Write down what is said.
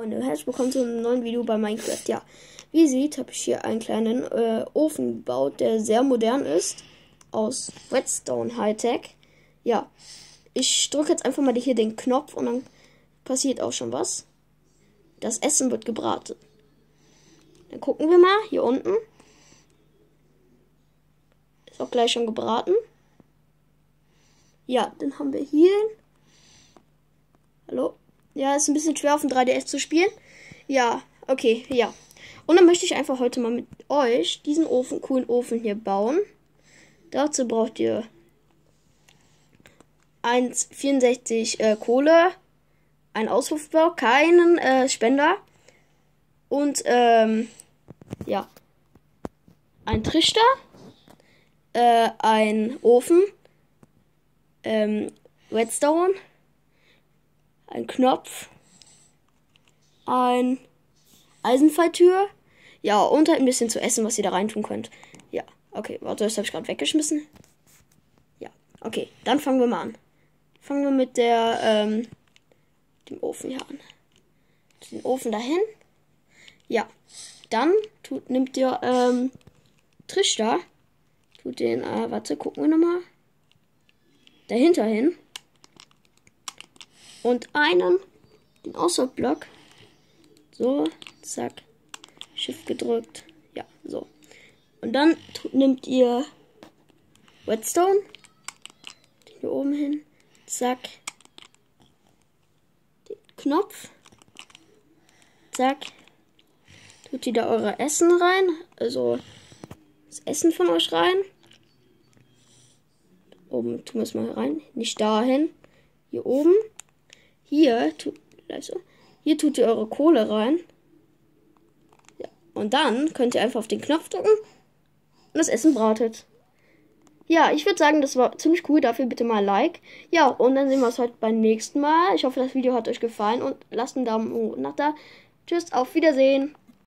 Freunde, herzlich willkommen zu einem neuen Video bei Minecraft. Ja, wie ihr seht, habe ich hier einen kleinen Ofen gebaut, der sehr modern ist. Aus Redstone Hightech. Ja, ich drücke jetzt einfach mal hier den Knopf und dann passiert auch schon was. Das Essen wird gebraten. Dann gucken wir mal, hier unten. Ist auch gleich schon gebraten. Ja, dann haben wir hier... Hallo? Ja, ist ein bisschen schwer auf dem 3DS zu spielen. Ja, okay, ja. Und dann möchte ich einfach heute mal mit euch diesen coolen Ofen hier bauen. Dazu braucht ihr 1,64 Kohle, einen Auspuffblock, keinen Spender und ja, ein Trichter, ein Ofen, Redstone, ein Knopf, ein Eisenfalltür, ja, und halt ein bisschen zu essen, was ihr da rein tun könnt. Ja, okay, warte, das habe ich gerade weggeschmissen. Ja, okay, dann fangen wir mal an. Fangen wir mit dem Ofen hier an. Den Ofen dahin. Ja, dann nimmt ihr Trichter, tut den, warte, gucken wir nochmal. Dahinter hin. Und den Aussaugblöck. So, zack. Shift gedrückt. Ja, so. Und dann nimmt ihr Redstone. Den hier oben hin. Zack. Den Knopf. Zack. Tut ihr da eure Essen rein. Also das Essen von euch rein. Oben tun wir es mal rein. Nicht dahin. Hier oben. Hier tut ihr eure Kohle rein. Ja. Und dann könnt ihr einfach auf den Knopf drücken und das Essen bratet. Ja, ich würde sagen, das war ziemlich cool. Dafür bitte mal ein Like. Ja, und dann sehen wir uns heute beim nächsten Mal. Ich hoffe, das Video hat euch gefallen und lasst einen Daumen hoch nach da. Tschüss, auf Wiedersehen.